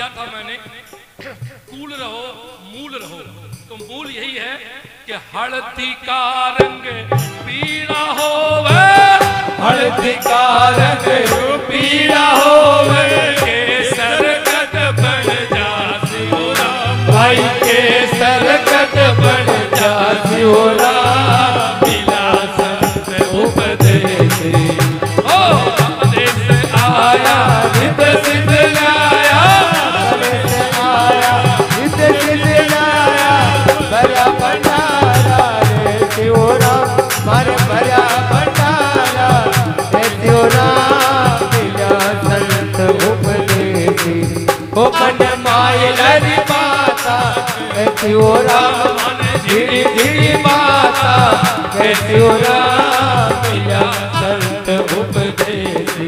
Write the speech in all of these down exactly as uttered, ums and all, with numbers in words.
दिया था मैंने, कूल रहो मूल रहो, तो मूल यही है कि हल्दी का रंग पीला होवे, हल्दी का रंग पीला होवे, केसर कद बन जासी हो राम, भाई केसर कद बन जासी हो राम, मिला संत उपदेश, ओ उपदेश आया नित सिद्ध लाया, आया नित सिद्ध लाया, भरा भंडारा रे शिव राम, मारे भरा भंडारा रे शिव राम, मिला संत उपदेशी, ओ मन माय लरी माता रे शिव राम, धीरे धीरे माता रे शिव राम, मिला संत उपदेशी।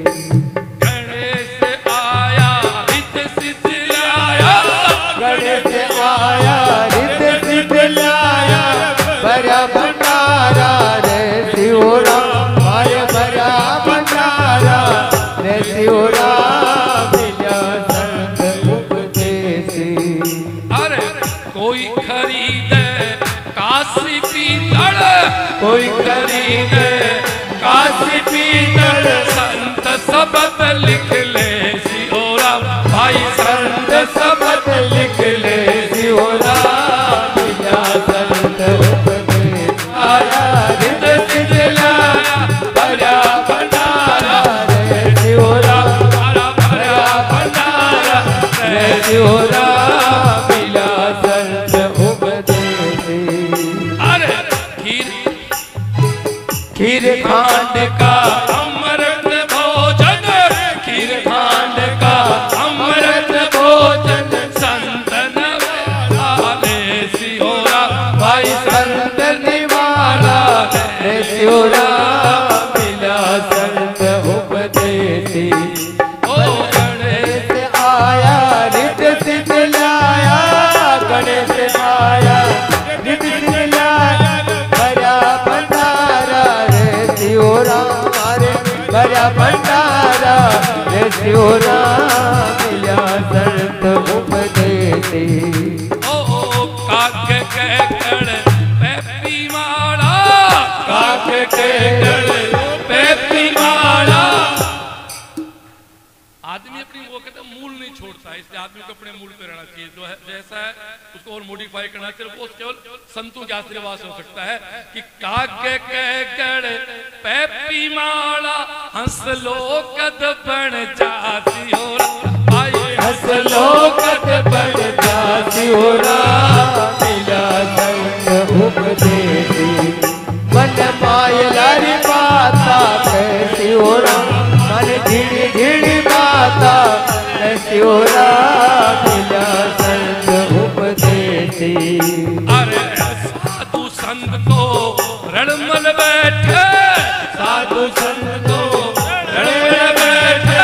गणेश आया हित सिद्ध लाया, गणेश आया रित सिद्ध लाया, भरा भंडारा रे शिव राम, मारे भरा भंडारा रे शिव राम, मिला संत उपदेशी। अरे कोई खरीदे काशी पीतल, कोई खरीदे काशी पीतल, संत शब्द लिख ले सियो राम, भाई संत शब्द लिख ले शिव राम, मिला संत उपदेश। आया रित सिद्ध लाया, भरा भंडारा रे शिव राम, भरा भरा भंडारा रे शिव राम, मिला संत उपदेशी। अरे खीर खीर खांड का अमृत भोजन, खीर खांड का अमृत भोजन, संत नवाले सियो राम, भाई संत निवाला रे शिव राम, मिला संत उपदेशी। ओ गणेश गणेश आया रित सिद्ध लाया, गणेश आया रित सिद्ध लाया, भरा भंडारा रे शिव राम, मारे भरा भंडारा रे शिव राम, मिला संत उपदेशी। ओ काक के कण पैपी माला, काक के गले पे माला, आदमी अपनी वो कहते हैं मूल नहीं छोड़ता है, इसलिए आदमी को अपने मूल पे रहना चाहिए, जो है जैसा है उसको और मॉडिफाई करना चाहिए, वो केवल संतों के आशीर्वाद से हो सकता है कि काके के गड़ पैपी माला, हंस लो कद बन जाती हो भाई, हंस लो कद बन जाती हो राम, मिला संत उपदेशी। मन माय लारी माता कैसी हो राम, मन धीरे धीरे माता कैसी हो राम, मिला संत उपदेशी। अरे साधु संत तो रणमल बैठे, साधु संत तो रणमल बैठे,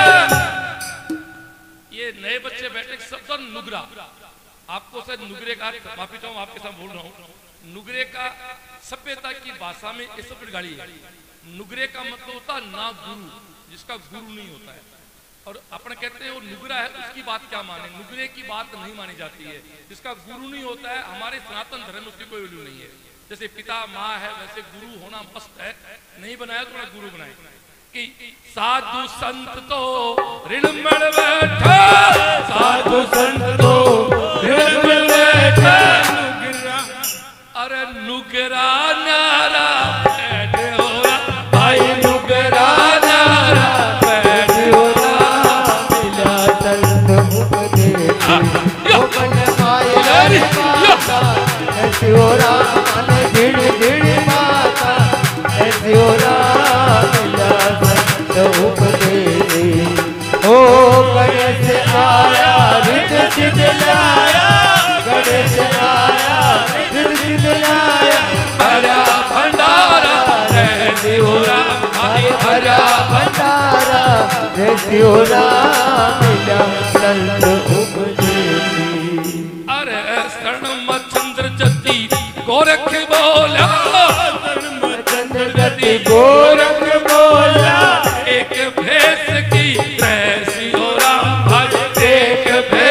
ये नए बच्चे बैठे सब तो नुगरा, आपको शायद नुगरे का, माफी चाहूँ आपके साथ बोल रहा हूँ, नुगरे का सभ्यता की भाषा में ये सब गाड़ी है। नुगरे का मतलब होता ना गुरु, जिसका गुरु नहीं होता है, और अपन कहते हैं वो नुगरा है, उसकी बात क्या माने, नुगरे की बात नहीं मानी जाती है, जिसका गुरु नहीं होता है। हमारे सनातन धर्म उसकी कोई वैल्यू नहीं है, जैसे पिता माँ है वैसे गुरु होना मस्त है, नहीं बनाया तो गुरु बनाए। कि साधु संत तो ऋणमण बैठा, साधु संत तो ऋणमण बैठा, अरे नुगरा नारा बैठ हो भाई नुगरा नारा बैठ हो राम, मिला संत उपदेशी। मन माय लरी माता ऐसी हो राम, धीरे धीरे माता ऐसी हो राम, मिला संत उपदेशी। ओ गणेश आया रित सिद्ध लाया, गणेश आया रित सिद्ध लाया, भरा भंडारा रे शिव राम, हरि भरा भंडारा रे शिव राम, मिला संत उपदेशी। अरे शरण चंद्र जति गोरख बोला, चंद्र जति गोरख बोला, एक भैंस की त्रैसी हो राम, भाई एक भैंस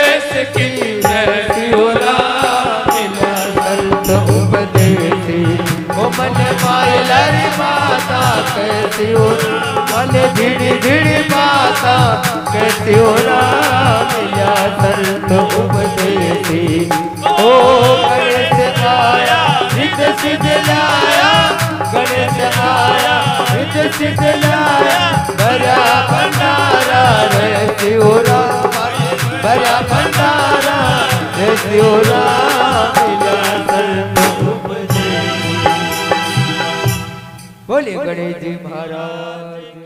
उपदेसी ओ मन मायलरी माता कहती हो मन झिड़ी झिड़ी माता कहती हो राम या संत उपदेसी ओ गणेश आया सिद्ध सिद्ध लाया गणेश आया सिद्ध सिद्ध लाया भरा भंडारा रहती हो राम भरा भंडारा रहती हो राम या संत उपदेसी। बोले गणेश जी महाराज।